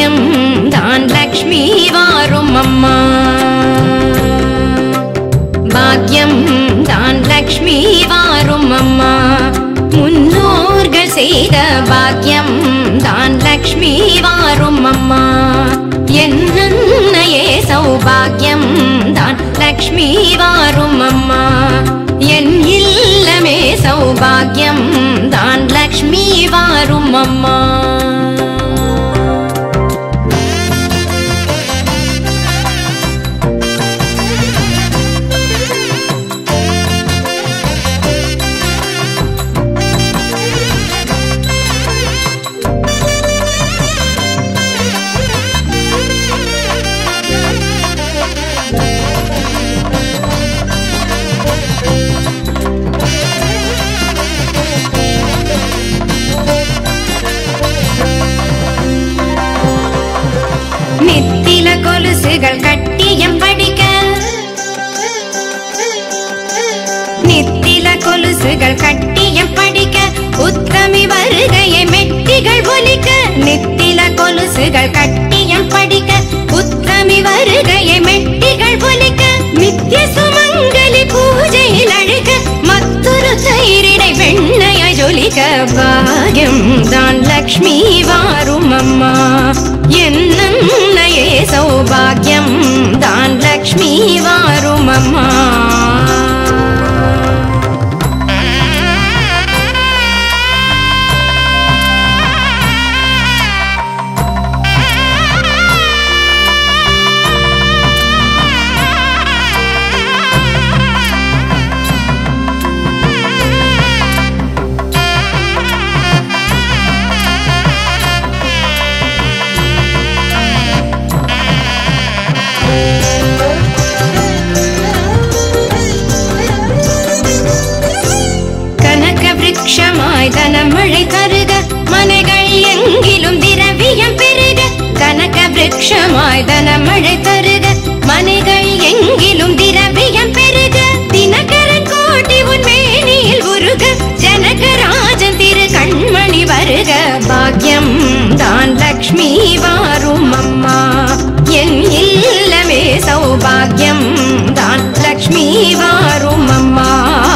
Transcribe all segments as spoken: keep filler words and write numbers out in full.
பாக்யம் தான் லக்ஷ்மி வாரும் அம்மா பாக்யம் தான் லக்ஷ்மி வாரும் அம்மா முன்னோர்கள் செய்த பாக்யம் தான் லக்ஷ்மி வாரும் அம்மா என்னையே சௌபாகியம் தான் லக்ஷ்மி வாரும் அம்மா என் இல்லமே சௌபாகியம் தான் லக்ஷ்மி வாரும் அம்மா நித்தில கொலுசுகள் கட்டியம் படிக்க நித்தில கொலுசுகள் கட்டியம் படிக்க உத்தமி வருகையை மெட்டிகள் ஒலிக்க நித்தில கொலுசுகள் கட்டியம் படிக்க உத்தமி வருகையை மெட்டிகள் ஒலிக்க நித்திய சுமங்கலி பூஜையில் அழுக மற்றொரு தயிரிடை வெண்ணைய ஜொலிக்க பாக்யம் தான் லக்ஷ்மி வாரும் அம்மா என்னையே சௌபாகியம் தான் லக்ஷ்மி வாரும் அம்மா விருட்சமாய் தனமழை தருக மனைகள் எங்கிலும் திரவியம் பெருக கனக விருட்சமாய் தனமழை தருக மனைகள் எங்கிலும் திரவியம் பெருக தினகரன் கோட்டி உன் மேனியில் உருக ஜனகராஜன் திரு கண்மணி வருக பாக்யம் தான் லக்ஷ்மி வாரும் அம்மா என் இல்லமே சௌபாகியம் தான் லக்ஷ்மி வாரும் அம்மா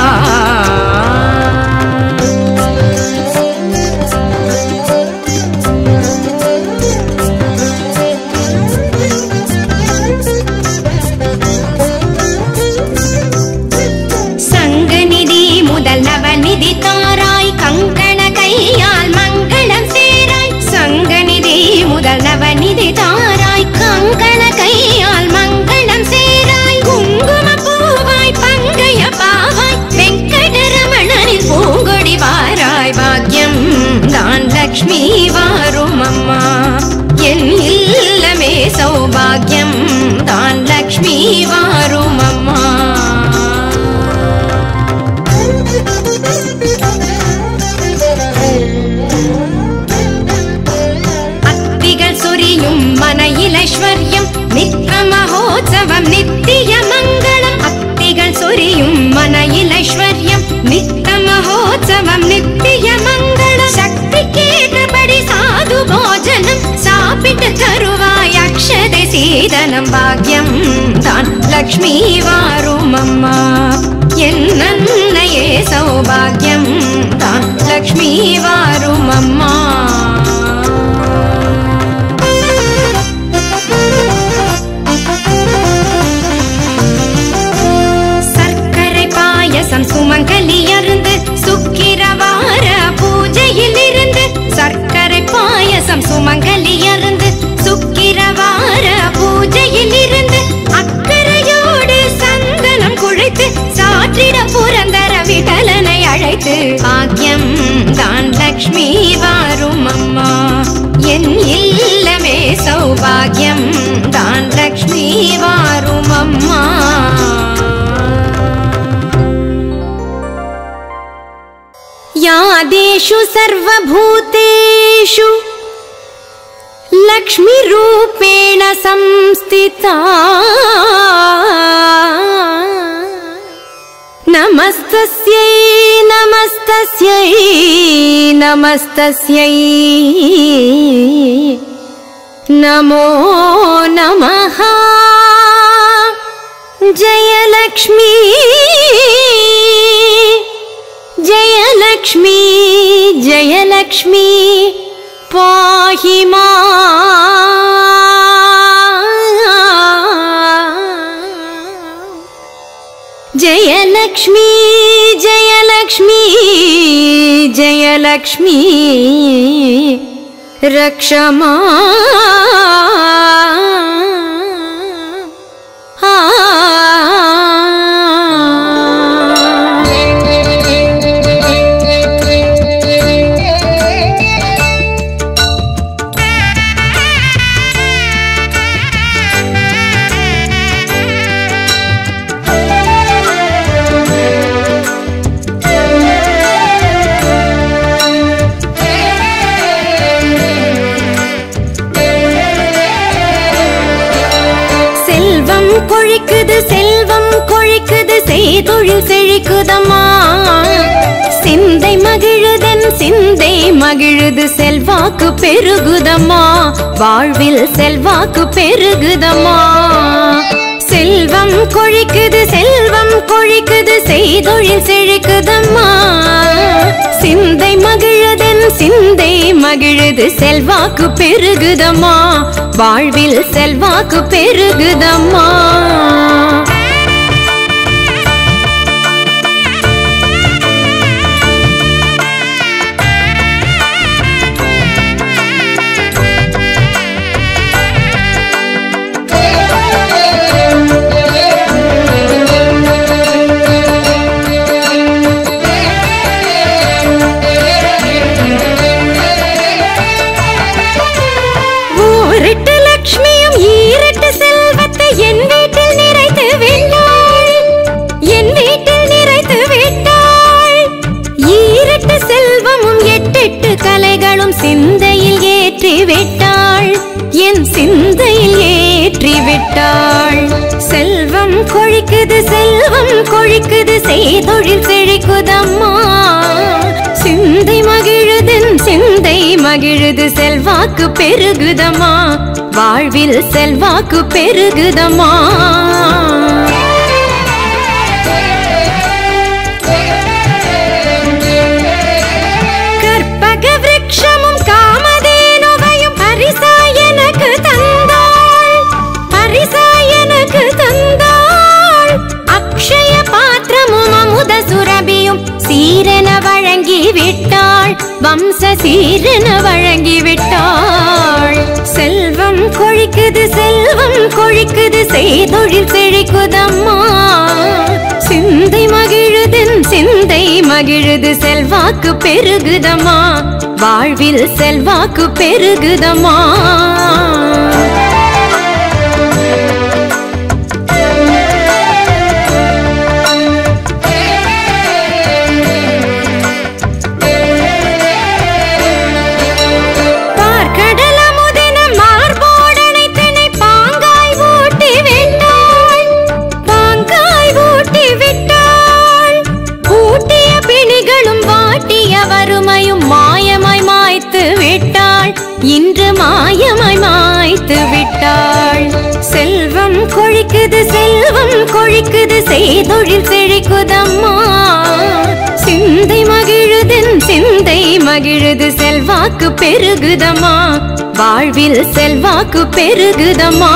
நவநிதி தாராய் கங்கண கையால் மங்களம் சேராய் சங்கநிதி முதல் நவநிதி தாராய் கங்கண கையால் மங்களம் சேராய் குங்கும பூவாய் பங்கைய பாவாய் வெங்கடரமணனின் பூங்கொடி வாராய் பாக்யம் தான் லக்ஷ்மி வாரும் அம்மா என் இல்லமே சௌபாகியம் தான் லக்ஷ்மி வாரும் அம்மா அத்திகள் சொரியும் மனையில் ஐஸ்வர்யம் நித்த மகோத்சவம் நித்திய மங்களம் அத்திகள் சொரியும் மனையில் ஐஸ்வர்யம் நித்த மகோத்சவம் நித்திய மங்களம் சக்தி கேட்டபடி சாது போஜனம் சாப்பிட்டு தருவாய் அக்ஷதை சீதனம் பாக்யம் தான் லக்ஷ்மி வாரும் அம்மா என்னையே சௌபாகியம் தான் லக்ஷ்மி வாரும் அம்மா சர்க்கரை பாயசம் சுமங்கலி அருந்து சுக்கிரவார பூஜையில் இருந்து சர்க்கரை பாயசம் சுமங்கலி அருந்து சுக்கிரவார பூஜையில் இருந்து அக்கறையோடு சந்தனம் குழைத்து சாற்றிட புரந்தர விட்டலனை அழைத்து பாக்யம் தான் லக்ஷ்மி வாரும் அம்மா என் இல்லமே சௌபாகியம் தான் லக்ஷ்மி வாரும் அம்மா யாதேஷு சர்வபூதேஷு लक्ष्मी रूपेण संस्थिता नमस्तस्यै नमस्तस्यै नमस्तस्यै नमो नमः जयलक्ष्मी जयलक्ष्मी जयलक्ष्मी पाहि माम् जयलक्ष्मी जयलक्ष्मी जयलक्ष्मी रक्ष கொழிக்குது செல்வம் கொழிக்குது செய்தொழில் செழிக்குதம்மா சிந்தை மகிழுதென் சிந்தை மகிழுது செல்வாக்கு பெருகுதம்மா வாழ்வில் செல்வாக்கு பெருகுதம்மா செல்வம் கொழிக்குது செல்வம் கொழிக்குது செய்தொழில் செழிக்குதம்மா சிந்தை மகிழுதென் சிந்தை மகிழுது செல்வாக்கு பெருகுதம்மா வாழ்வில் செல்வாக்கு பெருகுதம்மா சிந்தையில் ஏற்றி விட்டாள் என் சிந்தையில் ஏற்றி விட்டாள் செல்வம் கொழிக்குது செல்வம் கொழிக்குது செய்தொழில் செழிக்குதம்மா சிந்தை மகிழுதென் சிந்தை மகிழுது செல்வாக்கு பெருகுதம்மா வாழ்வில் செல்வாக்கு பெருகுதம்மா சீரன வழங்கி விட்டாள் வம்ச சீரன வழங்கி விட்டாள் செல்வம் கொழிக்குது செல்வம் கொழிக்குது செய்தொழில் செழிக்குதம்மா சிந்தை மகிழுதென் சிந்தை மகிழுது செல்வாக்கு பெருகுதம்மா வாழ்வில் செல்வாக்கு பெருகுதம்மா இன்று மாயமாய் மாய்த்து விட்டாள் செல்வம் கொழிக்குது செல்வம் கொழிக்குது செய்தொழில் செழிக்குதம்மா சிந்தை மகிழுதென் சிந்தை மகிழுது செல்வாக்கு பெருகுதம்மா வாழ்வில் செல்வாக்கு பெருகுதம்மா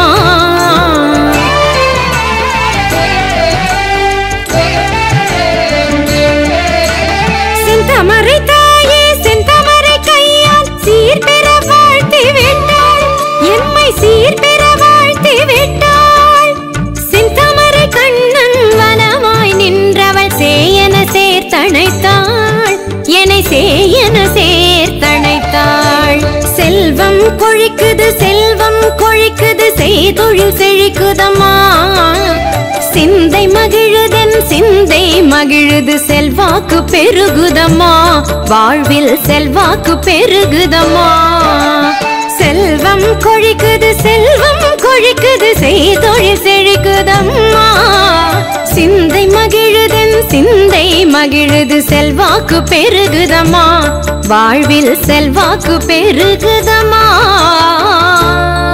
செந்தமரை தாயே செந்தமரை கையால் சீர்பெற வாழ்த்தி விட்டாள் எம்மை சீர்பெற வாழ்த்தி விட்டாள் செந்தமரை கண்ணன் வனமாய் நின்றவள் சேயன சேர்த்தணைத்தாள் என்னை சேயன சேர்த்தணைத்தாள் செல்வம் கொழிக்குது செல்வம் கொழிக்குது செய்தொழில் செழிக்குதம்மா சிந்தை மகிழுதென் சிந்தை மகிழுது செல்வாக்கு பெருகுதம்மா வாழ்வில் செல்வாக்கு பெருகுதம்மா செல்வம் கொழிக்குது செல்வம் கொழிக்குது செய்தொழில் செழிக்குதம்மா சிந்தை மகிழுதென் சிந்தை மகிழுது செல்வாக்கு பெருகுதம்மா வாழ்வில் செல்வாக்கு பெருகுதம்மா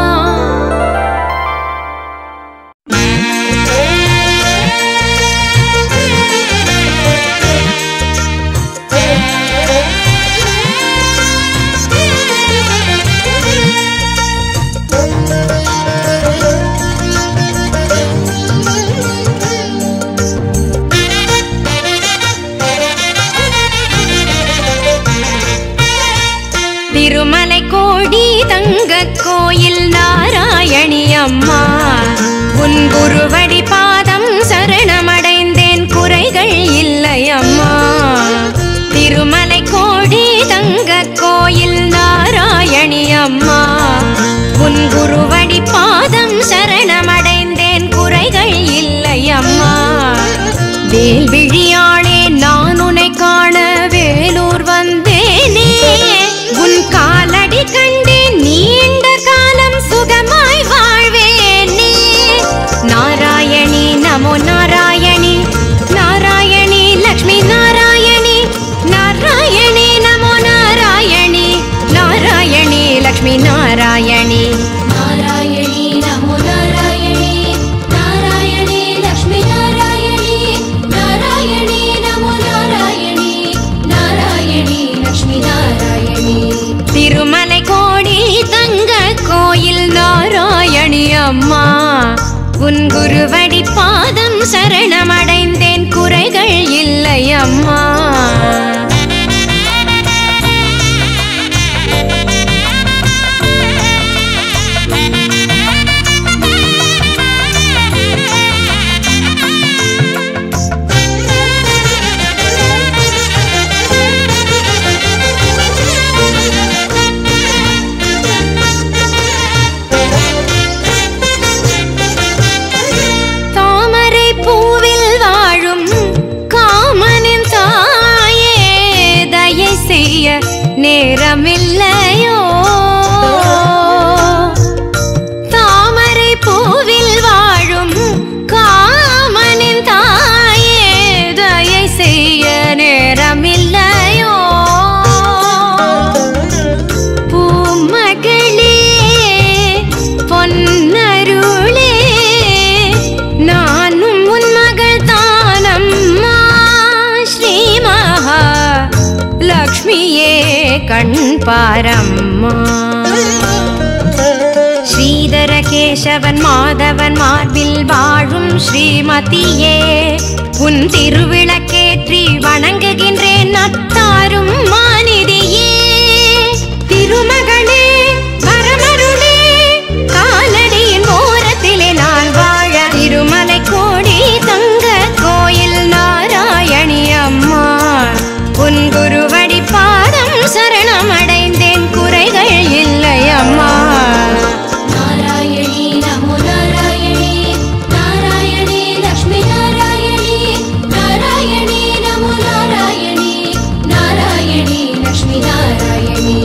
அம்மா உன் குருவடி பாதம் சரணமடைந்தேன் குறைகள் இல்லை அம்மா திருமலை கோடி தங்க கோயில் நாராயணி அம்மா உன் குருவடி பாதம் சரணமடைந்தேன் குறைகள் இல்லை அம்மா வேல்விழியாளே நான் உன்னை காண வேலூர் வந்தேனே உன் காலடி கண்டேன் நீண்ட காலம் சுகமாய் வாழ்வேனே நாராயணி நமோ நாராயணி நாராயணி லக்ஷ்மி நாராயணி நாராயணி நமோ நாராயணி நாராயணி லக்ஷ்மி நாராயணி நாராயணி நமோ நாராயணி நாராயணி லக்ஷ்மி நாராயணி நாராயணி நமோ நாராயணி நாராயணி லக்ஷ்மி நாராயணி திருமலை கோடி தங்க கோயில் நாராயணி அம்மா உன் குருவடி பாதம் சரணமடைந்தேன் குறைகள் இல்லை அம்மா நேரமில்லையோ தாமரை பூவில் வாழும் காமனின் தாயே தயை செய்ய நேரமில்லையோ பூமகளே பொன்னருளே நானும் உன் மகள் தானம்மா ஸ்ரீ மகா லக்ஷ்மியே கண் பாரம்மா ஸ்ரீதர கேசவன் மாதவன் மார்பில் வாழும் ஸ்ரீமதியே உன் திருவிளக்கேற்றி வணங்குகின்றேன் நத்தாரும் மாநிதியே திருமகளே வரமருளே காலடியின் ஓரத்திலே நான் வாழ திருமலை கோடி தங்க கோயில் நாராயணி அம்மா உன் குருவடி பாதம் சரணமடைந்தேன் குறைகள் இல்லை அம்மா நாராயணி நமோ நாராயணி நாராயணி லக்ஷ்மி நாராயணி நாராயணி நமோ நாராயணி நாராயணி லக்ஷ்மி நாராயணி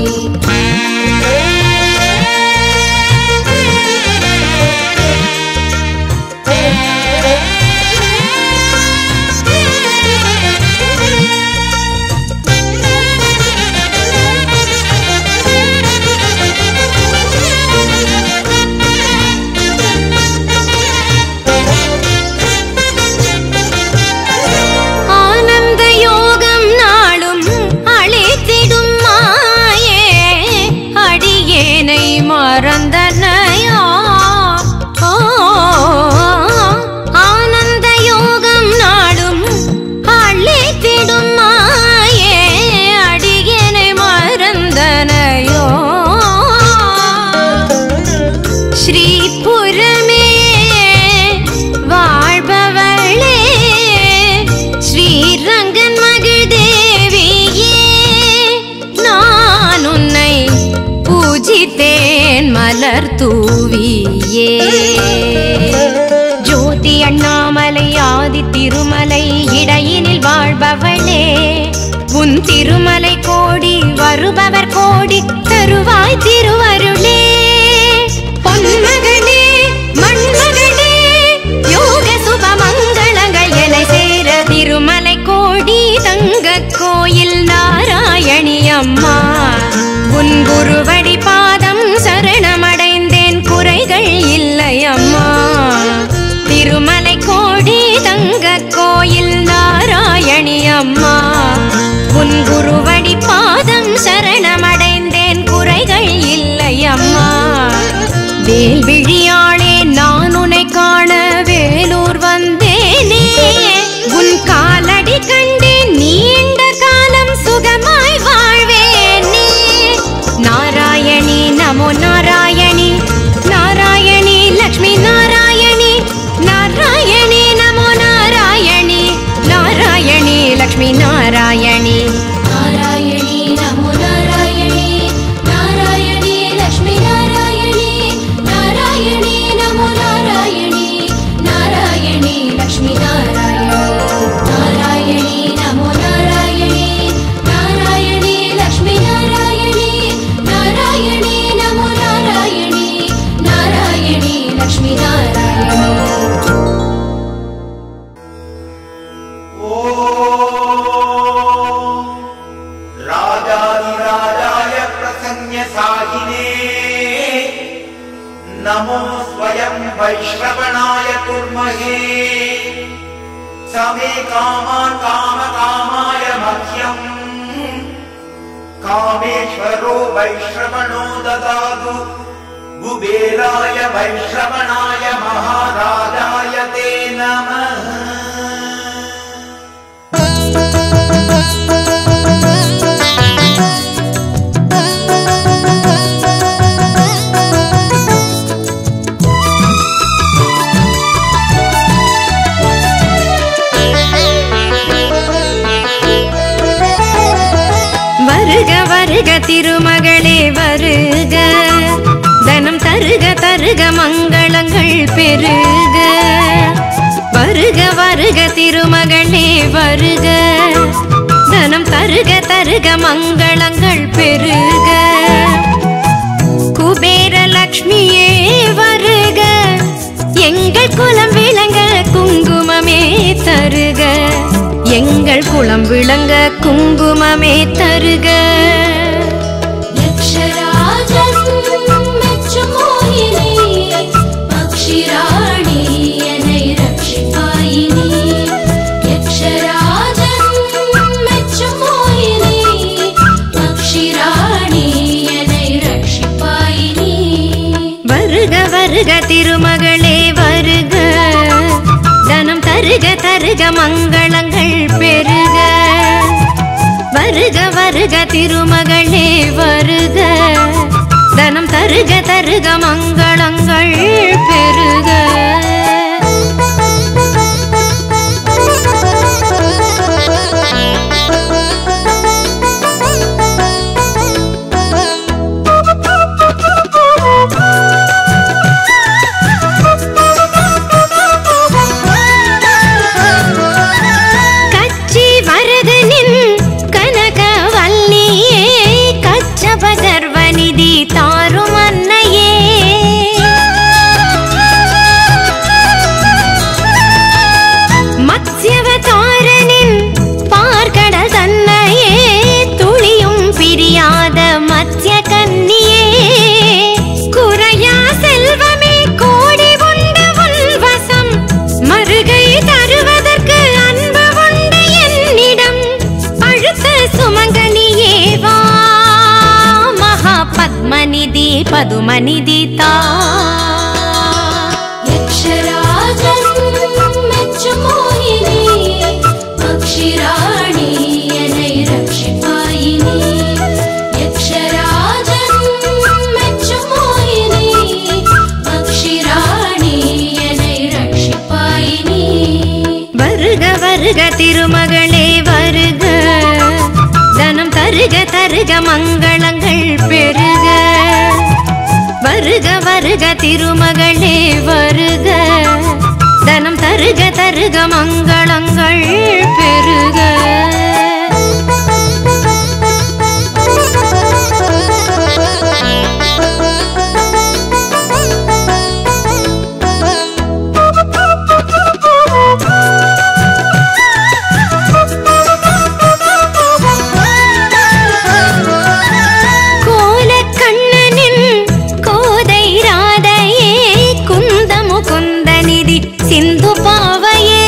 மறந்தனையோ ஆனந்த யோகம் நாடும் அழைத்திடும் மாயே அடியனை மறந்தனையோ ஸ்ரீபுரமே வாழ்பவளே ஸ்ரீரங்கன் மகிழ் தேவியே நான் உன்னை பூஜித்தேன் மலர் தூவியே ஜோதி அண்ணாமலை ஆதி திருமலை இடையினில் வாழ்பவளே உன் திருமலை கோடி வருபவர் கோடி தருவாய் திருவருளே பொன்மகளே மண்மகளே யோக சுப மங்களங்கள் என சேர திருமலை கோடி தங்க கோயில் நாராயணி அம்மா உன் குருவடி பாதம் சரணமடைந்தேன் குறைகள் இல்லை அம்மா திருமலை கோடி தங்க கோயில் நாராயணி அம்மா உன் குருவடி பாதம் சரணமடைந்தேன் குறைகள் இல்லை அம்மா வேல்விழியாளே நான் உன்னை காண வேலூர் வந்தேனே உன் காலடி கண்டேன் நீண்ட காலம் சுகமாய் வாழ்வேனே நாராயண समे कामान् काम कामाय मह्यम् कामेश्वरो वैश्रवणो ददातु कुबेराय वैश्रवणाय महाराजाय ते नमः। வருக வருக திருமகளே வருக, தனம் தருக தருக மங்களங்கள் பெருக. வருக வருக திருமகளே வருக, தனம் தருக தருக மங்களங்கள் பெருக. குபேர லக்ஷ்மியே வருக, எங்கள் குலம் விளங்க குங்குமமே தருக, எங்கள் குலம் விளங்க குங்குமமே தருக. யக்ஷராஜன் மெச்சும் மோகினி, பக்ஷிராணி என்னை ரட்சிப்பாயினி. யக்ஷராஜன் மெச்சும் மோகினி, பக்ஷிராணி என்னை ரட்சிப்பாயினி. வருக வருக திருமகளே வருக, தனம் தருக தருக மங்களங்கள் பெருக. வருக வருக திருமகளே வருக, தனம் தருக தருக மங்களங்கள் பெருக. பகர்வநிதி தாரும் அன்னையே, மத்ஸ்யவதாரனின் பார்க்கடல் தன்னையே, துளியும் பிரியாத மத்ய கன்னியே. குறையா செல்வமே கோடி உண்டு உன்வசம், மறுகை தருவதற்கு அன்பு உண்டு என்னிடம். அழுத்த சுமங்கலியேவா பத்மநிதி பதுமநிதி தா. யக்ஷராஜன் மெச்சும் மோகினி, பக்ஷிராணி என்னை ரட்சிப்பாயினி. யக்ஷராஜன் மெச்சும் மோகினி, பக்ஷிராணி என்னை ரட்சிப்பாயினி. வருக வருக திருமகளே வருக, தனம் தருக தருக மங்களங்கள் பெருக. வருக வருக திருமகளே வருக, தனம் தருக தருக மங்களங்கள் பெருக. சிந்து பாவையே,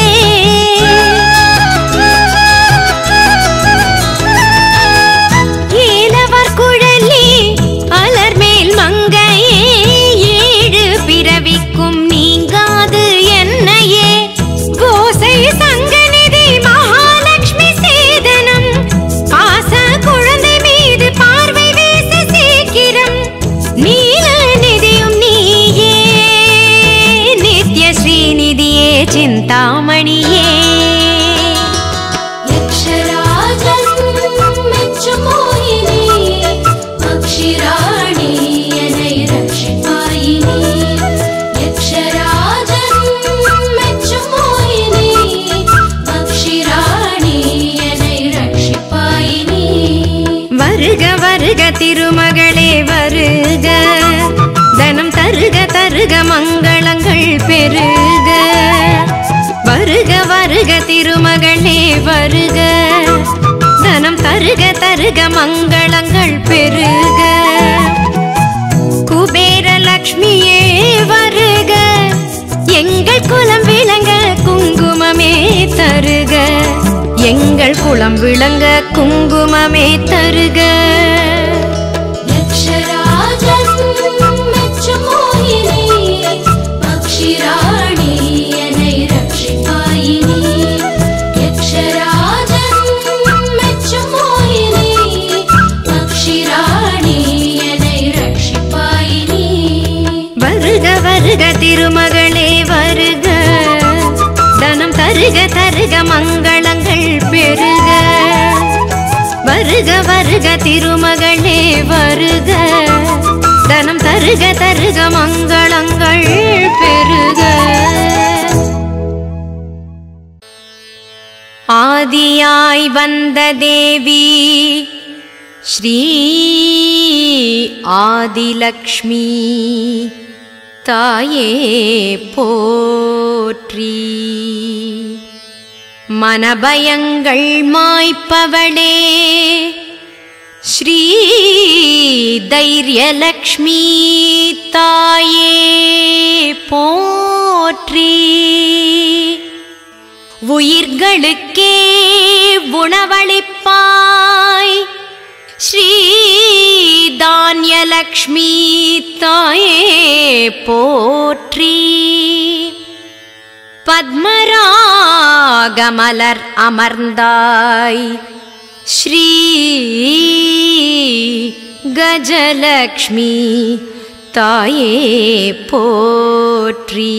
ஏலவர் குழலி அலர்மேல் மங்கையே, ஏழு பிறவிக்கும் நீங்காது என்னையே. கோசை சங்கநிதி மகாலட்சுமி சேதனம், பாச குழந்தை மீது பார்வை வீச சீக்கிரம். நீல நிதியும் நீயே, நித்ய ஸ்ரீநிதியே சிந்தாமணியே. யக்ஷராஜன் மெச்சும் மோகினி, பக்ஷிராணி என்னை ரட்சிப்பாயினி. யக்ஷராஜன் மெச்சும் மோகினி, பக்ஷிராணி என்னை ரட்சிப்பாயினி. வருக வருக திருமகளே வருக, தனம் தருக தருக மங்களங்கள் பெருக. வருக வருக திருமகளே வருக, தனம் தருக தருக மங்களங்கள் பெருக. குபேர லக்ஷ்மியே வருக, எங்கள் குலம் விளங்க குங்குமமே தருக. வருக, எங்கள் குலம் விளங்க குங்குமமே தருக. யக்ஷராஜன் மெச்சும் மோகினி, பக்ஷிராணி என்னை ரட்சிப்பாயினி. யக்ஷராஜன் மெச்சும் மோகினி, பக்ஷிராணி என்னை ரட்சிப்பாயினி. வருக வருக திருமகளே வருக, தனம் தருக தருக மங்களங்கள் பெருக. வருக வருக திருமகளே வருக, தனம் தருக தருக மங்களங்கள் பெருக. ஆதியாய் வந்த தேவி ஸ்ரீ ஆதிலக்ஷ்மி தாயே போற்றி. மனபயங்கள் மாய்ப்பவளே ஸ்ரீ தைரியலக்ஷ்மி தாயே போற்றி. உயிர்களுக்கே உணவளிப்பாய் ஸ்ரீ தான்யலக்ஷ்மி தாயே போற்றி. பத்மராகமலர் அமர்ந்தாய் ஸ்ரீ கஜலக்ஷ்மி தாயே போற்றி.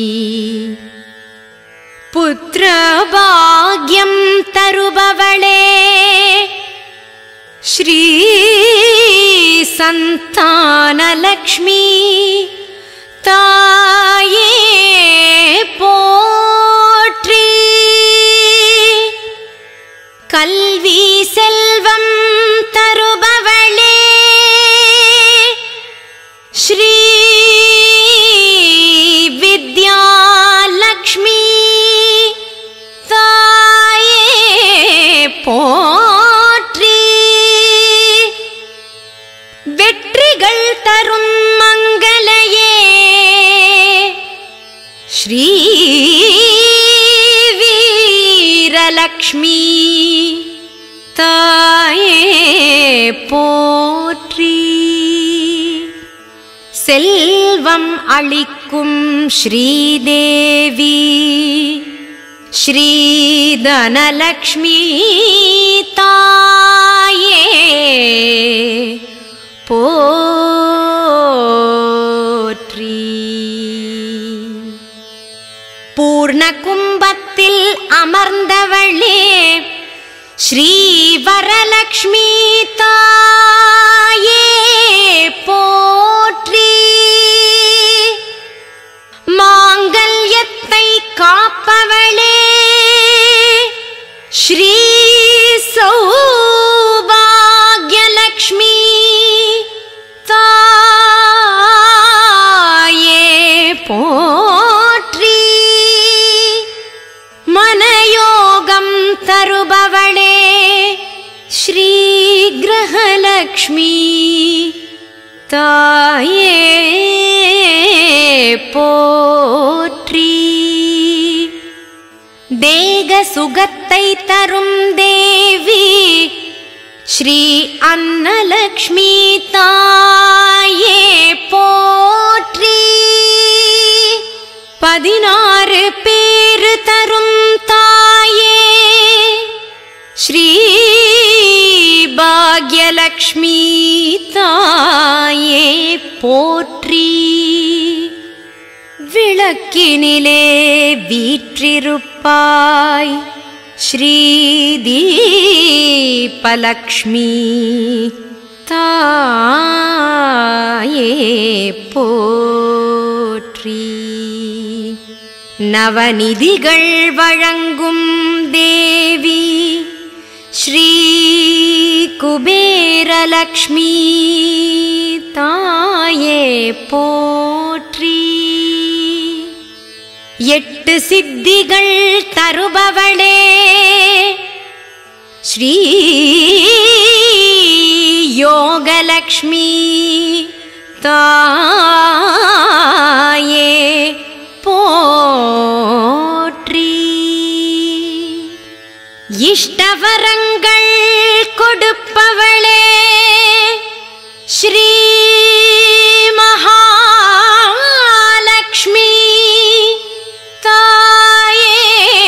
புத்திரபாக்யம் தருபவளே ஸ்ரீ சந்தானலக்ஷ்மி தாயே போற்றி. கல்வி செல்வம் தருபவளே ஸ்ரீ வித்யாலக்ஷ்மி தாயே போற்றி. வெற்றிகள் தரும் மங்களையே ஸ்ரீ வீரலக்ஷ்மி தாயே போற்றி. செல்வம் அளிக்கும் ஸ்ரீதேவி ஸ்ரீ தனலக்ஷ்மி தாயே போற்றி. பூர்ண கும்பத்தில் அமர்ந்தவளே ஸ்ரீ வரலக்ஷ்மி தாயே போற்றி. மாங்கல்யத்தை காப்பவளே ஸ்ரீ சௌபாக்யலக்ஷ்மி தாயே போற்றி. மனயோகம் தருபவளே ஸ்ரீ கிரகலக்ஷ்மி தாயே போற்றி. தேக சுகத்தை தரும் தேவி ஸ்ரீ அன்னலக்ஷ்மி தாயே போற்றி. பதினாறு பேரு தரும் தாயே ஸ்ரீ பாக்யலக்ஷ்மி தாயே போற்றி. விளக்கினிலே வீற்றிருப்பாய் ஸ்ரீ தீபலக்ஷ்மி தாயே போற்றி. நவநிதிகள் வழங்கும் தேவி ஸ்ரீ குபேரலக்ஷ்மி தாயே போற்றி. எட்டு சித்திகள் தருபவளே ஸ்ரீ யோகலக்ஷ்மி தாயே போற்றி. இஷ்டவரங்கள் கொடுப்பவளே ஸ்ரீ மகாலக்ஷ்மி தாயே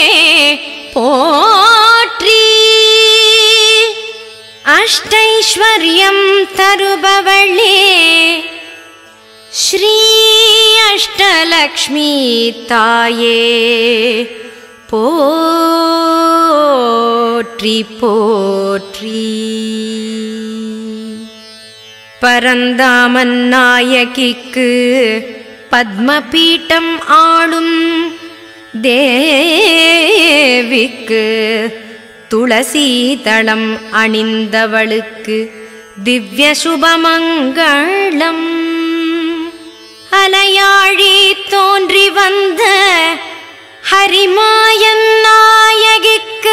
போற்றி. அஷ்டைஸ்வர்யம் தருபவளே ஸ்ரீ அஷ்டலக்ஷ்மி தாயே போற்றி போற்றி. பரந்தாமன் நாயகிக்கு பத்மபீட்டம் ஆளும் தேவிக்கு துளசீதளம் அணிந்தவளுக்கு திவ்ய சுபமங்களம். அலையாழி தோன்றி வந்த ஹரிமாயன் நாயகிக்கு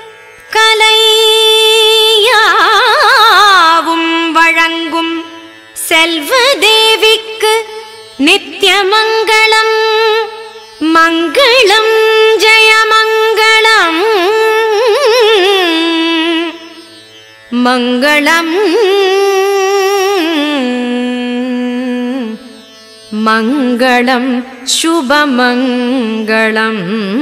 கலையாவும் வழங்கும் செல்வதேவிக்கு நித்யமங்களம். மங்களம் ஜெயமங்களம் மங்களம் மங்களம் சுபமங்களம்.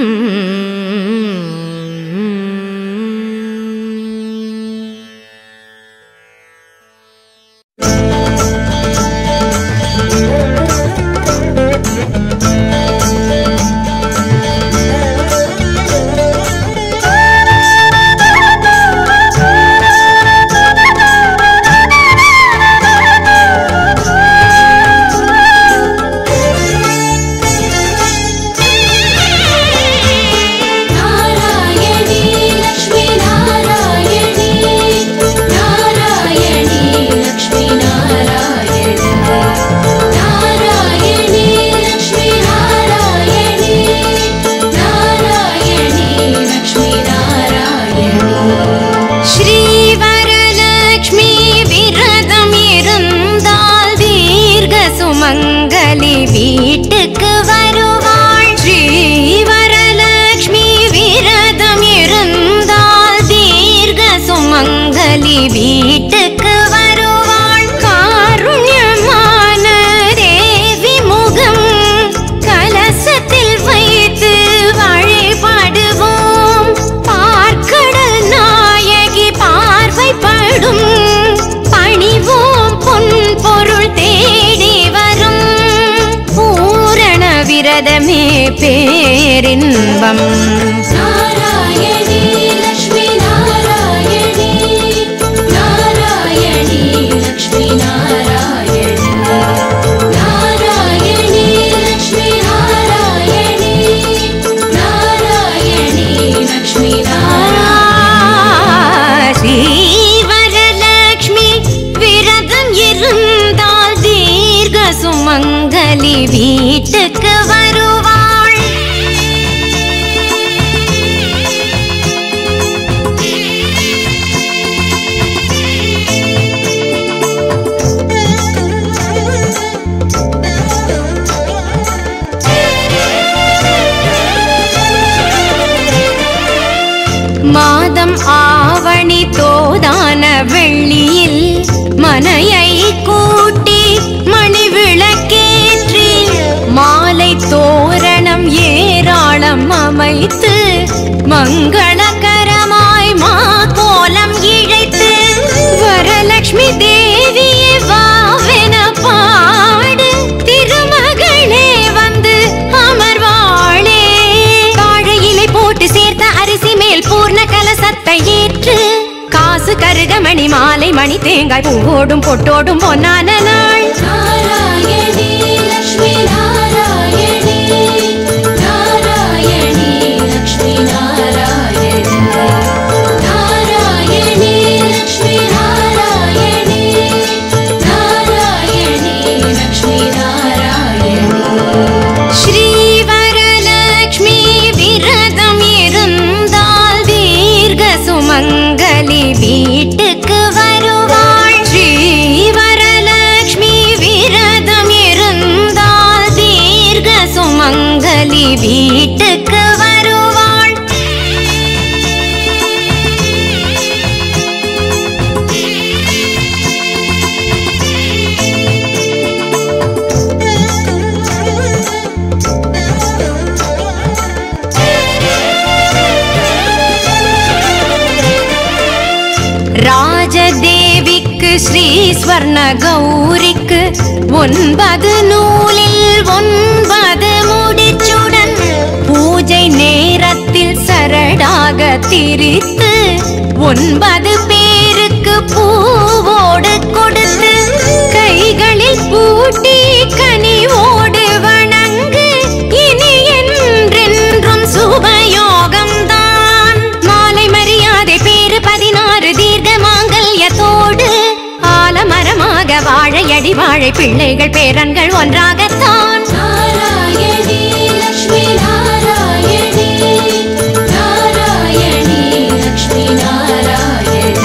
வீட்டுக்கு வருவாள் ஸ்ரீ வரலக்ஷ்மி. விரதம் இருந்தால் தீர்க்க சுமங்கலி வீட்டுக்கு வருவாள். காருண்யமான தேவி முகம் கலசத்தில் வைத்து வழிபடுவோம். பார்க்கடல் நாயகி பார்வைப்படும் பணிவோம். பொன் பொருள் தேடி வரும் விரதமே பேரின்பம். நாராயணி லக்ஷ்மி நாராயணி நாராயணி லக்ஷ்மி நாராயணி நாராயணி லக்ஷ்மி நாராயணி நாராயணி லக்ஷ்மி நாராயணி. வரலக்ஷ்மி விரதம் இருந்தால் தீர்க்க சுமங்கலி வீட்டுக்கு வருவாள். மாதம் ஆவணி தோதான வெள்ளியில் மனையை கூட்டி மணி விளக்கேற்றி மாலை தோரணம் ஏராளம் அமைத்து மங்களகரமாய் மா கோலம் இழைத்து வரலக்ஷ்மி தேவியே வாவென பாடு. திருமகளே வந்து அமர்வாளே. காழையிலை போட்டு சேர்த்த அரிசி மேல் பூர்ண கலசத்தை ஏற்று காசு கருகமணி மாலை மணி தேங்காய் பூவோடும் பொட்டோடும் பொன்னான நாள். நாராயணி லக்ஷ்மி நாராயணி நாராயணி லக்ஷ்மி நாராயணி நாராயணி லக்ஷ்மி நாராயணி நாராயணி லக்ஷ்மி நாராயணி. ஸ்ரீ வரலக்ஷ்மி விரதம் இருந்தால் தீர்க்க சுமங்கலி வீட்டுக்கு வருவாள். ஸ்ரீ வரலக்ஷ்மி ஸ்ரீ ஸ்வர்ண கௌரிக்கு ஒன்பது நூலில் ஒன்பது முடிச்சுடன் பூஜை நேரத்தில் சரடாக திரித்து ஒன்பது பேருக்கு பூவோடு கொடுத்து கைகளில் பூட்டி கனிவோடு வணங்கு. இனி என்றென்றும் சுபயோகம்தான். மாலை மரியாதை பேரு பதினாறு தீர்க்க மாங்கல்யத்தோடு ஆலமரமாக வாழையடி வாழை பிள்ளைகள் பேரன்கள் ஒன்றாகத்தான். நாராயணி லக்ஷ்மி நாராயணி நாராயணி லக்ஷ்மி நாராயணி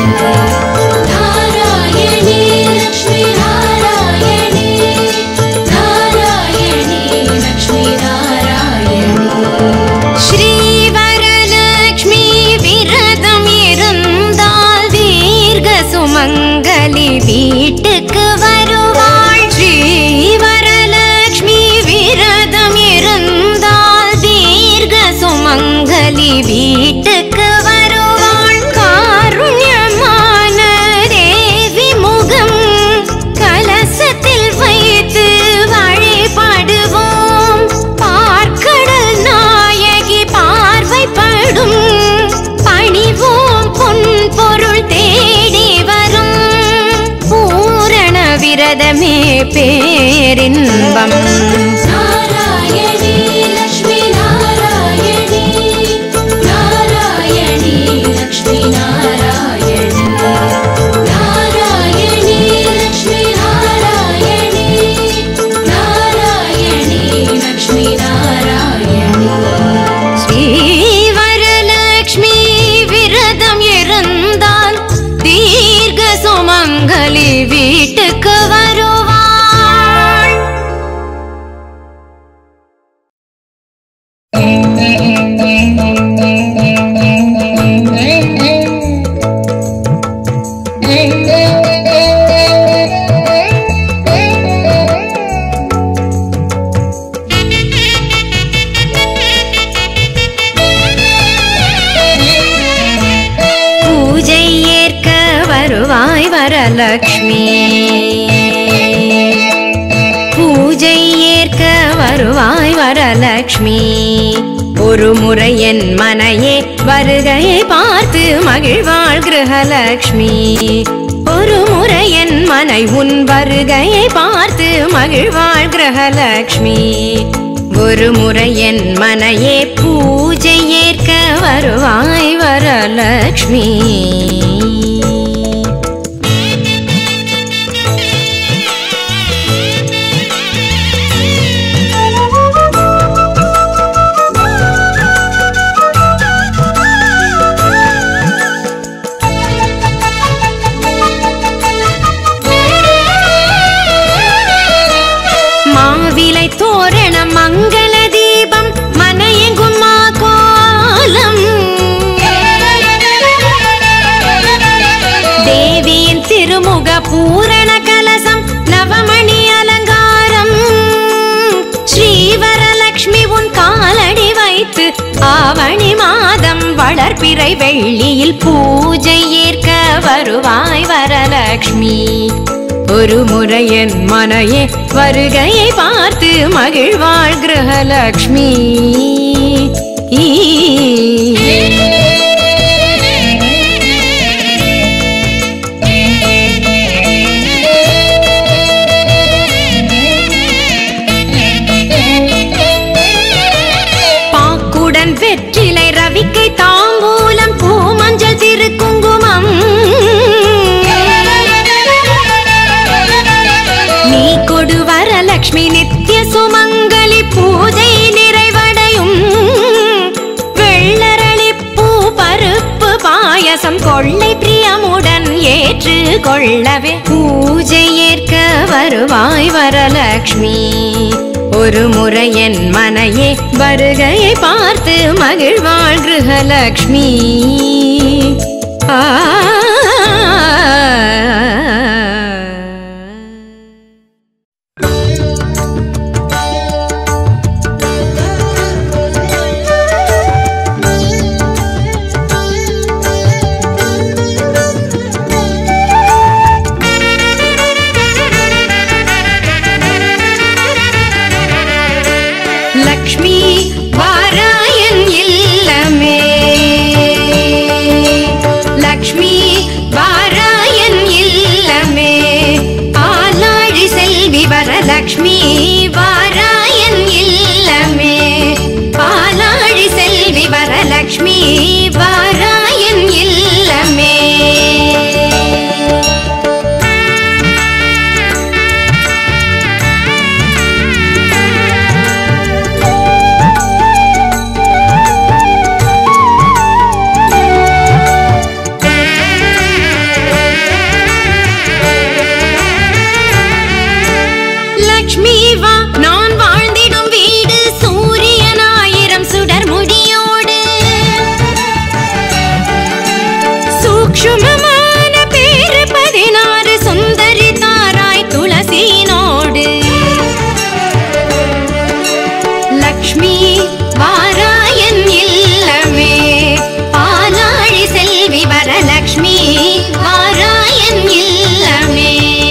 நாராயணி லக்ஷ்மி நாராயணி நாராயணி லக்ஷ்மி நாராயணி. ஸ்ரீ வரலக்ஷ்மி விரதம் இருந்தால் தீர்க்க சுமங்கலி வீட்டுக்கு வருவாள். ஸ்ரீ வரலக்ஷ்மி விரதம் இருந்தால் தீர்க்க சுமங்கலி வீட்டுக்கு வருவாள். காருண்யமான தேவி முகம் கலசத்தில் வைத்து வழிபடுவோம். பார்க்கடல் நாயகி பார்வைப்படும் பணிவோம் பொன் பொருள் தேடி வரும். பூரண விரதமே பேரின்பம். நாராயணி லக்ஷ்மி நாராயணி நாராயணி லக்ஷ்மி நாராயணி நாராயணி லக்ஷ்மி நாராயணி நாராயணி லக்ஷ்மி நாராயணி. ஸ்ரீ வரலக்ஷ்மி விரதம் இருந்தால் தீர்க்க சுமங்கலி வீட்டுக்கு வருவாள். பூஜை ஏற்க வருவாய் வரலக்ஷ்மி. பூஜை ஏற்க வருவாய் வரலக்ஷ்மி. ஒரு முறை என் மனையே வருகையை பார்த்து மகிழ்வாள் கிரகலக்ஷ்மி. ஒரு முறை என் மனை உன் வருகையை பார்த்து மகிழ்வாள் கிரகலக்ஷ்மி. ஒரு முறை என் மனையே பூஜை ஏற்க வருவாய் வரலக்ஷ்மி. மாவிலை தோரணம் மங்கள தீபம் மனையெங்கும் மா கோலம். தேவியின் திருமுக பூரண கலசம் நவமணி அலங்காரம். ஸ்ரீவரலக்ஷ்மி உன் காலடி வைத்து ஆவணி மாதம் வளர்பிறை வெள்ளியில் பூஜை ஏற்க வருவாய் வரலக்ஷ்மி. ஒரு முறை என் மனையே வருகையை பார்த்து மகிழ்வாள் கிரகலக்ஷ்மி. பாக்குடன் வெற்றிலை ரவிக்கை தாம்பூலம் பூமஞ்சள் திருக்குங்குமம். நீ கொடு வரலக்ஷ்மி நித்திய சுமங்கலி பூஜை நிறைவடையும். வெள்ளரளிப்பூ பருப்பு பாயசம் கொள்ளை பிரியமுடன் ஏற்று கொள்ளவே பூஜை ஏற்க வருவாய் வரலக்ஷ்மி. ஒரு முறை என் மனையே வருகையை பார்த்து மகிழ்வாள் கிரகலக்ஷ்மி. ஆ சுக்ஷுமமான பேரு பதினாறு சுந்தரி தாராய் துளசினோடு லக்ஷ்மி வாராயன் இல்லமே பாலாழி செல்வி வரலக்ஷ்மி வாராயன் இல்லமே.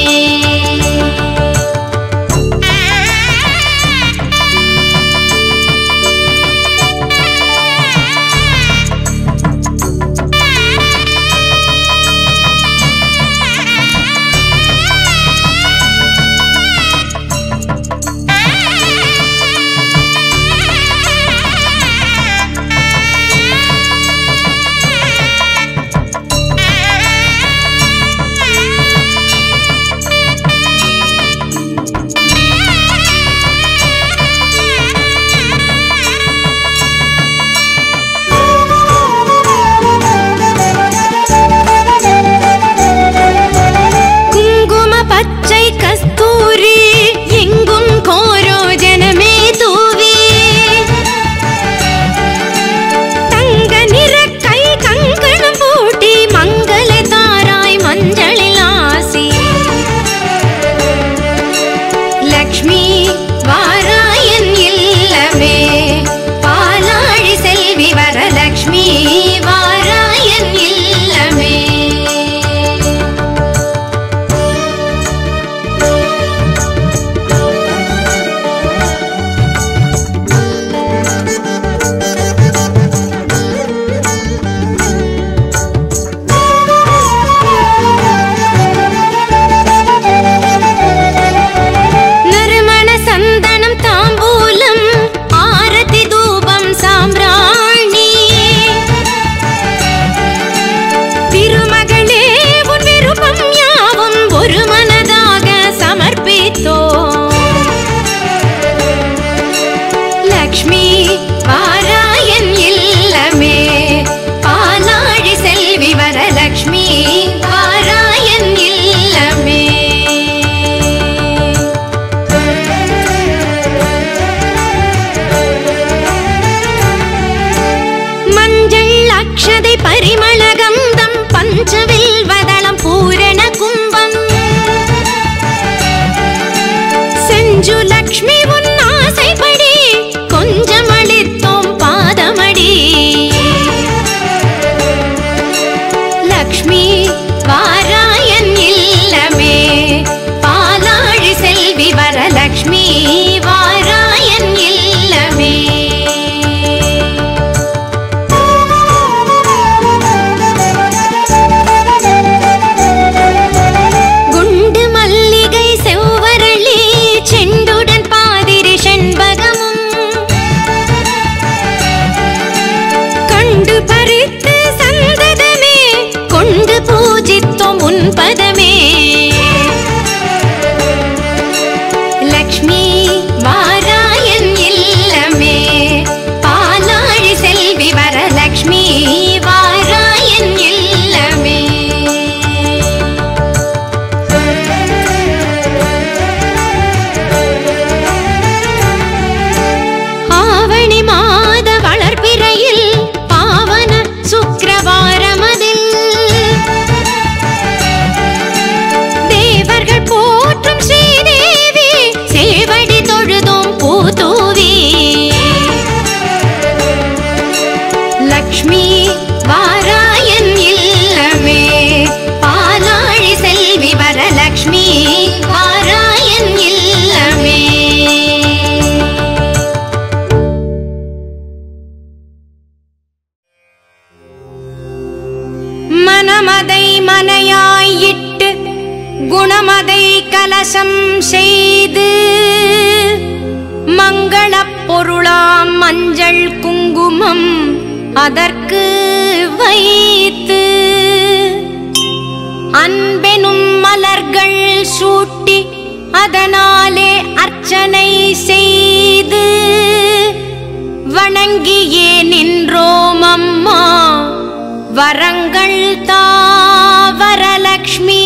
குணமதை கலசம் செய்து மங்களப் பொருளாம் மஞ்சள் குங்குமம் அதற்கு வைத்து அன்பெனும் மலர்கள் சூட்டி அதனாலே அர்ச்சனை செய்து வணங்கியே நின்றோம் அம்மா. வரங்கள் தா வரலக்ஷ்மி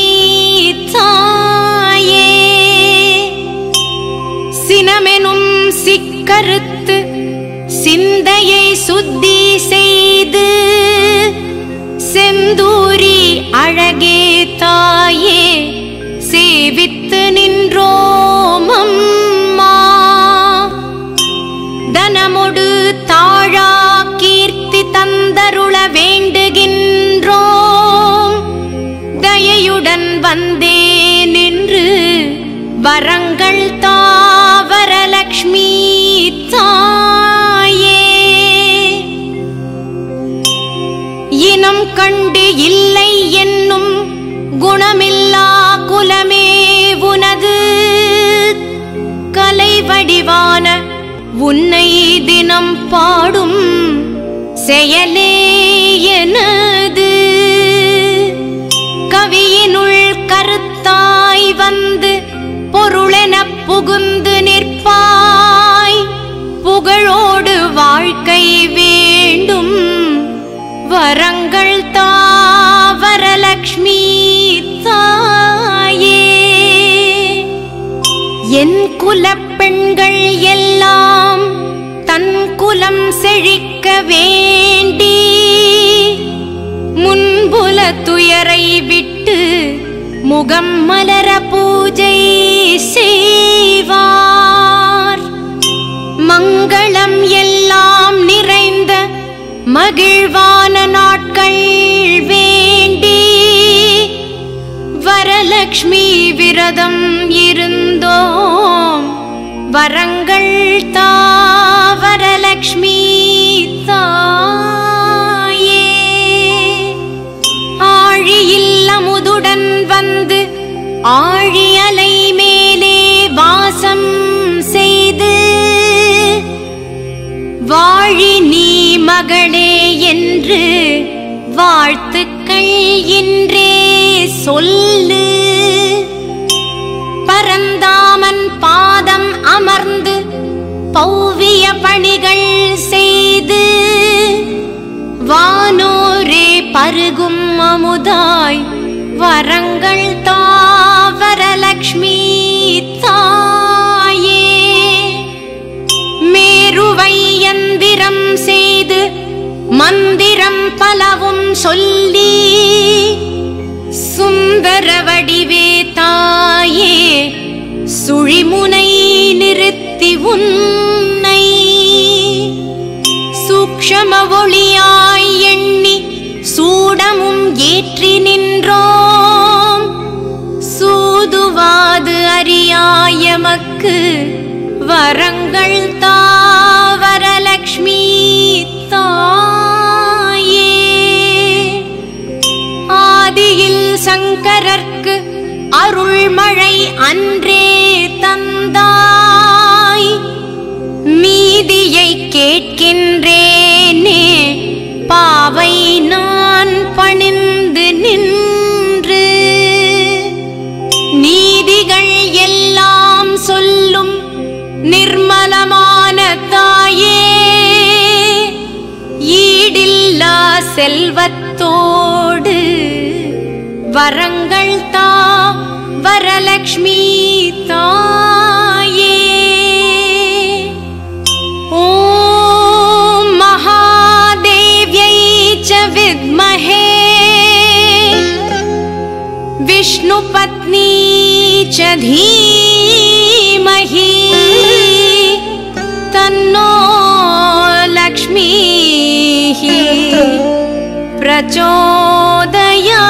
தாயே. சினமெனும் சிக்கறுத்து சிந்தையை சுத்தி செய்து செந்தூரி வந்தேன் என்று வரங்கள் தாவரலக்ஷ்மி தாயே. இனம் கண்டு இல்லை என்னும் குணமில்லா குலமே உனது கலை வடிவான உன்னை தினம் பாடும் செயலே எனது. கவியினுள் கருத்தாய் வந்து பொருளென புகுந்து நிற்பாய். புகழோடு வாழ்க்கை வேண்டும் வரங்கள் தாவரலக்ஷ்மி தாயே. என் குலப்பெண்கள் எல்லாம் தன் குலம் செழிக்க வேண்டி முன்புல துயரை விட்டு முகம் மலர பூஜை செய்வார். மங்களம் எல்லாம் நிறைந்த மகிழ்வான நாட்கள் வேண்டி வரலக்ஷ்மி விரதம் இருந்தோம் வரங்கள் தாவரலக்ஷ்மி தாயே. ஆழியில் அமுதுடன் வந்து ஆழி அலை மேலே வாசம் செய்து வாழி நீ மகளே என்று வாழ்த்துக்கள் இன்றே சொல்லு. பரந்தாமன் பாதம் அமர்ந்து பௌவிய பணிகள் செய்து வானோரே பருகும் அமுதாய் வரங்கள் தாவரலக்ஷ்மி தாயே. மேருவை யந்திரம் செய்து மந்திரம் பலவும் சொல்லி சுந்தர வடிவே தாயே சுழிமுனை நிறுத்தி உன்னை சூக்ஷம ஒளியாய் எண்ணி சூடமும் ஏற்றி நின்றோம். சூதுவாது அறியாயமக்கு வரங்கள் தாவரலக்ஷ்மி தாயே. ஆதியில் சங்கரர்க்கு அருள்மழை அன்றே தந்தாய். மீதியை கேட்கின்றேனே பாவை நான் பணிந்து நின்று. நீதிகள் எல்லாம் சொல்லும் நிர்மலமான தாயே ஈடில்லா செல்வத்தோடு வரங்கள் தா வரலக்ஷ்மி தாயே. ஓம் மகாதேவ்யை ச வித்மஹே விஷ்ணுபத்னி ச தீமஹி தன்னோ லக்ஷ்மீ பிரச்சோதயாத்.